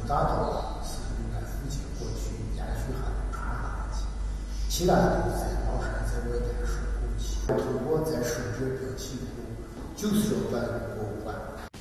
大道是应该复建过去延续下来传下去，其他都在老山在外滩守护起。通过在设置标记图，就是要把博物馆。